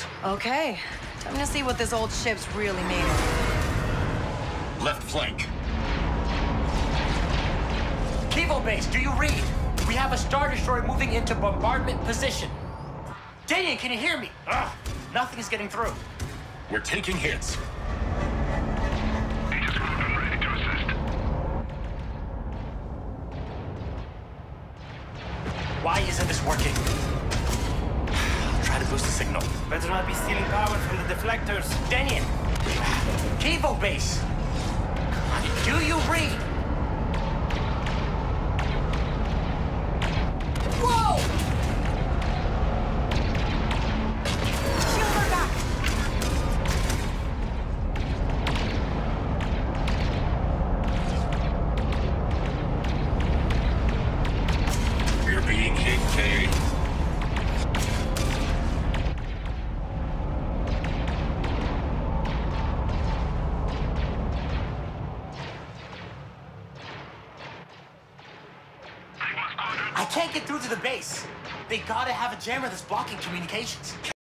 signals. Okay, time to see what this old ship's really made of. Left flank. Kevo Base, do you read? We have a Star Destroyer moving into bombardment position. Daniel, can you hear me? Ugh, nothing is getting through. We're taking hits. Ready to assist. Why isn't this working? I'll try to boost the signal. Better not be stealing power from the deflectors. Daniel! Kevo Base! Do you read? Whoa! Shield her back! We're being hit, Kay. I can't get through to the base. They gotta have a jammer that's blocking communications.